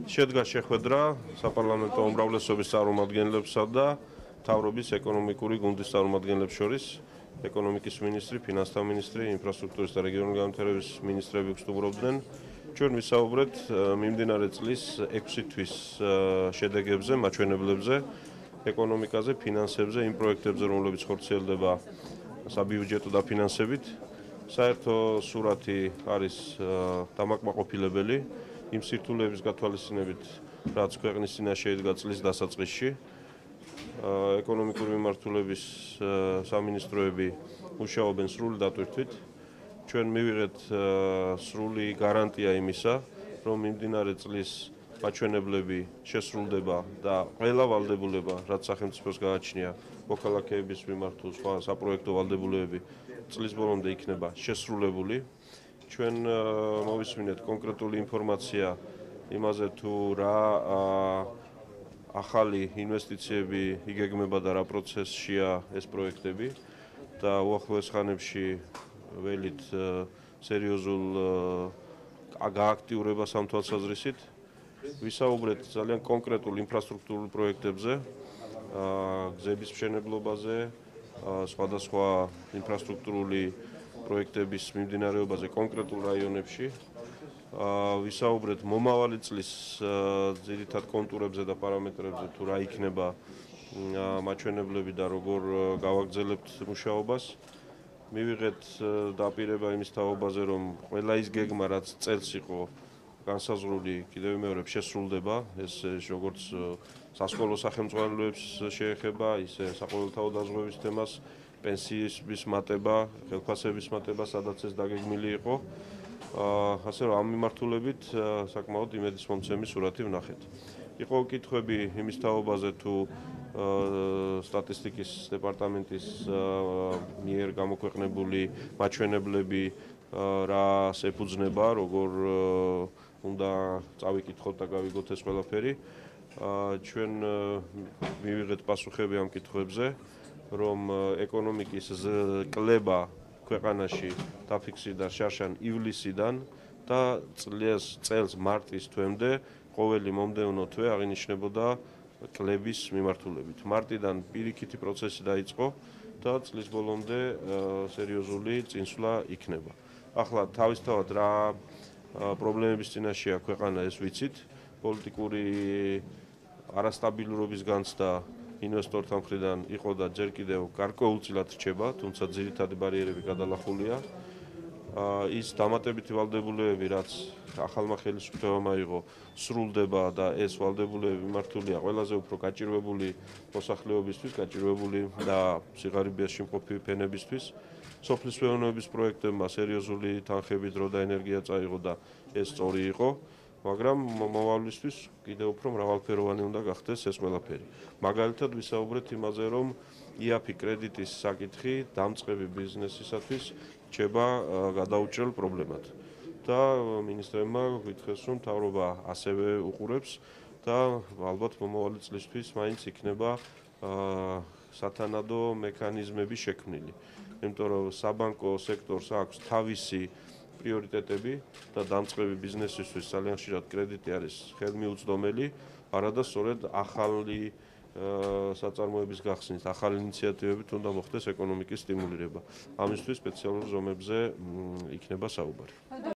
შედგა შეხვედრა საპარლამენტო უმრავლესობის წარმომადგენლებსა და მთავრობის ეკონომიკური გუნდის წარმომადგენლებს შორის. ეკონომიკის მინისტრი, ფინანსთა მინისტრი, ინფრასტრუქტურის და რეგიონული განვითარების მინისტრები ვსტუმრობდნენ. ჩვენ ვისაუბრეთ მიმდინარე წლის 6 თვის შედეგებზე, მაჩვენებლებზე, ეკონომიკაზე, ფინანსებზე, იმ პროექტებზე, რომლებიც ხორციელდება საბიუჯეტო დაფინანსებით. საერთო სურათი არის დამაკმაყოფილებელი იმ სირთულეების გათვალისწინებით, რაც ქვეყნის წინაშე იდგა წლის დასაწყისში. ეკონომიკური მიმართულების სამინისტროები მუშაობენ სრული დატვირთვით. ჩვენ მივიღეთ სრული გარანტია იმისა, რომ მიმდინარე წლის მაჩვენებლები შესრულდება და ყველა ვალდებულება, რაც სახელმწიფოს გააჩნია მოქალაქეების მიმართულ სხვა საპროექტო ვალდებულებები წლის ბოლომდე იქნება შესრულებული. ჩვენ მოვისმინეთ კონკრეტული ინფორმაცია იმაზე თუ რა ახალი ინვესტიციები იგეგმება და რა პროცესშია ეს პროექტები და უახლოეს ხანებში ველით სერიოზულ გააქტიურებას ამ თვალსაზრისით. ვისაუბრეთ ძალიან კონკრეტულ ინფრასტრუქტურულ პროექტებზე, გზების მშენებლობაზე, სხვადასხვა ინფრასტრუქტურული პროექტების მიმდინარეობაზე კონკრეტულ რაიონებში. ვისაუბრეთ მომავალი წლის ძირითად კონტურებზე და პარამეტრებზე, თუ რა იქნება მაჩვენებლები და როგორ გავაგრძელებთ მუშაობას. მივიღეთ დაპირება იმის თაობაზე, რომ ყველა ის გეგმა, რაც წელს იყო განსაზღვრული, კიდევ მეორე შესრულდება. ეს როგორც სასკოლო სახელმძღვანელოებს შეეხება, ისე საყოველთაო დაზღვევის თემას, პენსიების მატება, ხელფასების მატება, სადაც ეს დაგეგმილი იყო. ასე რომ ამ მიმართულებით საკმაოდ იმედისმომცემი სურათი ვნახეთ. იყო კითხვები იმის თაობაზე, თუ სტატისტიკის დეპარტამენტის მიერ გამოქვეყნებული მაჩვენებლები რას ეფუძნება, როგორ უნდა წავიკითხოთ და გავიგოთ ეს ყველაფერი. ჩვენ მივიღეთ პასუხები ამ კითხვებზე, რომ ეკონომიკის კლება ქვეყანაში დაფიქსირდა შარშან ივლისიდან და წელს მარტის თვემდე ყოველი მომდევნო თვე აღინიშნებოდა კლების მიმართულებით. მარტიდან პირიქითი პროცესი დაიწყო და წლის ბოლომდე სერიოზული წინსვლა იქნება. ახლა თავისთავად რა პრობლემების წინაშეა ქვეყანა, ეს ვიცით. პოლიტიკური არასტაბილურობის განცდა ინვესტორთა მხრიდან იყო და ჯერ კიდევ გარკვეულწილად რჩება, თუმცა ძირითადი ბარიერები გადალახულია. ის დამატებითი ვალდებულებები, რაც ახალმა ხელისუფლებამ აიღო, სრულდება და ეს ვალდებულებები მიმართულია ყველაზე უფრო გაჭირვებული მოსახლეობისთვის, გაჭირვებული და სიღარიბეში მყოფი ფენებისთვის. სოფლის მეურნეობის პროექტებმა სერიოზული თანხები, დრო და ენერგია წაიღო და ეს სწორი იყო. მაგრამ მომავლისთვის კიდევ უფრო მრავალფეროვანი უნდა გახდეს ეს ყველაფერი. მაგალითად ვისაუბრეთ იმაზე, რომ IAF კრედიტის საკითხი დამწყები ბიზნესისათვის რჩება გადაუჭრელ პრობლემად. და მინისტრებმა გითხრეს, რომ მთავრობა ასევე უყურებს და ალბათ მომავალი წლისთვის მაინც იქნება სათანადო მექანიზმები შექმნილი. იმიტომ რომ საბანკო სექტორს აქვს თავისი პრიორიტეტები და დამწყები ბიზნესისთვის ძალიან ხშირად კრედიტი არის ხელმიუწვდომელი, არადა სწორედ ახალი საწარმოების გახსნით, ახალი ინიციატივებით უნდა მოხდეს ეკონომიკის სტიმულირება. ამისთვის სპეციალურ ზომებზე იქნება საუბარი.